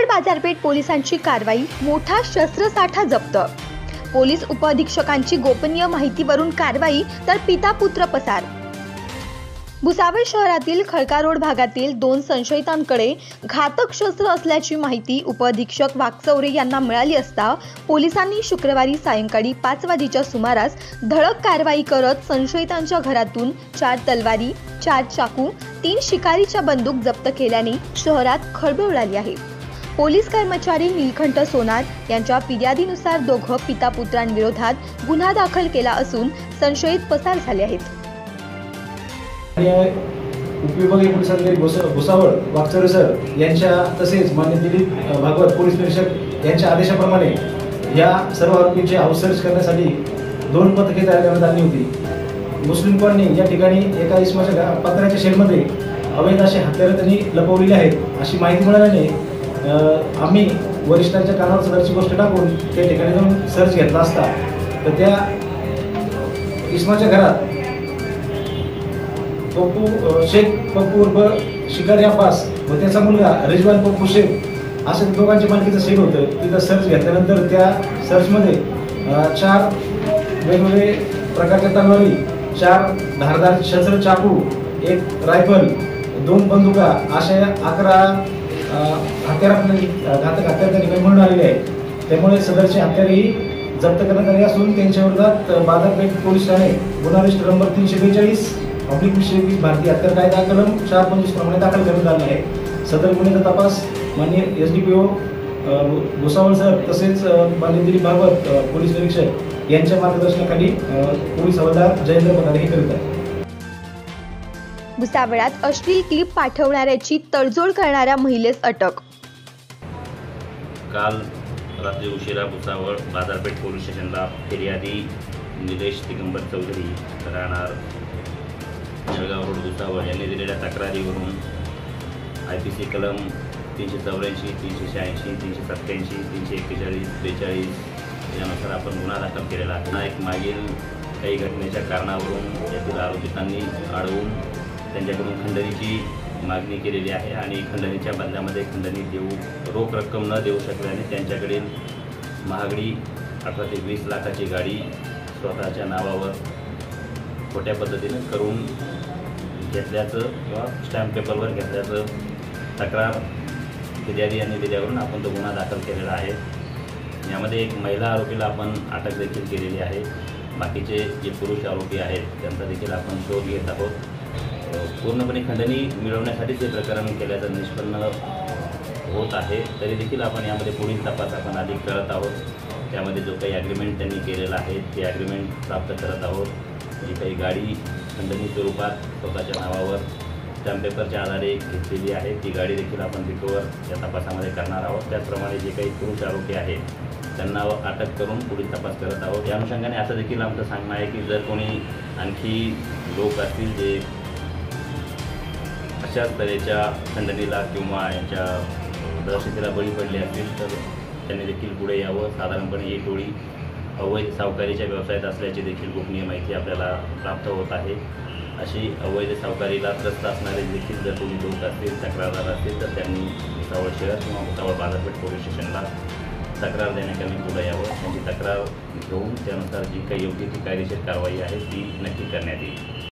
भुसावळ बाजारपेठ पोलिसांची कारवाई, मोठा शस्त्रसाठा जप्त। पोलीस उपअधीक्षकांची गोपनीय माहितीवरून कारवाई तर पिता पुत्र पसार। भुसावळ शहरातील खळका रोड भागातील 2 संशयितांकडे घातक शस्त्र असल्याची माहिती उपअधीक्षक वाकचौरे यांना मिळाली असता पोलिसांनी शुक्रवारी सायंकाळी 5 वाजेच्या सुमारास धडक कारवाई करत संशयितांच्या घरातून 4 तलवारी, 4 चाकू, 3 शिकारीच्या बंदूक जप्त केल्याने शहरात खळबळ उडाली आहे। पोलीस कर्मचारी नीलकंठ सोनार यांच्या फिर्यादीनुसार दोघं पिता पुत्रांविरोधात गुन्हा दाखल केला असून संशयित पसार झाले आहेत। उपविभागीय पोलीस अधिकारी भुसावळ वाकचौरे सर यांच्या तसेच मान्य दिलीप भागवत पोलीस निरीक्षक यांच्या आदेशाप्रमाणे या सर्व आरोपींचे हाऊस सर्च करण्यासाठी 2 पथके तयार करण्यात आली होती। मुस्लिम कॉलनी या ठिकाणी एका इसमाच्या पत्र्याच्या शेडमध्ये अवैध असे हत्यारे त्यांनी लपवलेले आहेत अशी माहिती मिळाल्याने आम्ही वरिष्ठांच्या कानावर सदरची गोष्ट टाकून त्या ठिकाणी जाऊन सर्च घेतला असता तर त्या इसमाच्या घरात पप्पू शेख पप्पू उर्फ शिकारी अब्बास व त्याचा मुलगा रिजवान पप्पू शेख असे दोघांच्या मालकीचं सेट होतं। तिथं सर्च घेतल्यानंतर त्या सर्चमध्ये 4 वेगवेगळे प्रकारच्या तलवारी, 4 धारदार शस्त्र चाकू, 1 रायफल, 2 बंदुका अशा 11 हत्यार घातक हत्यार त्या ठिकाणी म्हणून आलेले आहे। त्यामुळे सदरचे हत्यारही जप्त करण्यात आले असून त्यांच्या विरोधात बाजारपेठ पोलीस ठाणे गुन्हा रजिस्टर नंबर 342/2020 भारतीय हत्यार कायदा कलम 425 प्रमाणे दाखल करण्यात आले आहे। सदर गुन्ह्याचा तपास माननीय SDPO भुसावळ सर तसेच माननीय दिलीप भागवत पोलीस निरीक्षक यांच्या मार्गदर्शनाखाली पोलीस हवालदार जयेंद्र पठारे हे करीत आहेत। भुसावळात अश्लील क्लिप पाठवणाऱ्याची तडजोड करणाऱ्या महिलेस अटक। काल रात्री उशिरा भुसावळ बाजारपेठ पोलीस स्टेशनला फिर्यादी निलेश दिगंबर चौधरी राहणार जळगाव रोड भुसावळ यांनी दिलेल्या तक्रारीवरून IPC कलम 384, 386, 387, 341, 42 यानुसार आपण गुन्हा दाखल केलेला आहे। एक मागील काही घटनेच्या कारणावरून यातील आरोपितांनी अडवून त्यांच्याकडून खंडणीची मागणी केलेली आहे आणि खंडणीच्या बदल्यामध्ये खंडणी रोख रक्कम न देऊ शकल्याने त्यांच्याकडील महागडी 18 ते 20 लाखाची गाडी स्वतःच्या नावावर खोट्या पद्धतीने करून घेतल्याचं किंवा स्टॅम्प पेपरवर घेतल्याचं तक्रार फिर्यादी यांनी दिल्यावरून आपण तो गुन्हा दाखल केलेला आहे। यामध्ये एक महिला आरोपीला आपण अटक देखील केलेली आहे। बाकीचे जे पुरुष आरोपी आहेत त्यांचा देखील आपण शोध घेत आहोत। पूर्णपणे खंडणी मिळवण्यासाठीच हे प्रकरण केल्याचं निष्पन्न होत आहे। तरी देखील आपण यामध्ये पुढील तपास आपण अधिक करत आहोत। त्यामध्ये जो काही ॲग्रीमेंट त्यांनी केलेला आहे ते ॲग्रीमेंट प्राप्त करत आहोत। जी काही गाडी खंडणी स्वरूपात स्वतःच्या नावावर स्टॅम्प पेपरच्या आधारे घेतलेली आहे ती गाडी देखील आपण रिकवर या तपासामध्ये करणार आहोत। त्याचप्रमाणे जे काही पुरुष आरोपी आहेत त्यांना अटक करून पुढील तपास करत आहोत। या अनुषंगाने असं देखील आमचं सांगणं आहे की जर कोणी आणखी लोक असतील जे अशाच तऱ्हेच्या खंडणीला किंवा यांच्या दहशतीला बळी पडले असतील तर त्यांनी देखील पुढे यावं। साधारणपणे ही टोळी अवैध सावकारीच्या व्यवसायात असल्याची देखील गोपनीय माहिती आपल्याला प्राप्त होत आहे। अशी अवैध सावकारीला त्रस्त असणारे देखील जर कोणी लोक असतील, तक्रारदार असतील तर त्यांनी भुसावळ शहर किंवा भुसावळ बाजारपेठ पोलीस स्टेशनला तक्रार देण्याकरता पुढे यावं। त्यांची तक्रार घेऊन त्यानुसार जी काही योग्य ती कायदेशीर कारवाई आहे ती नक्की करण्यात येईल।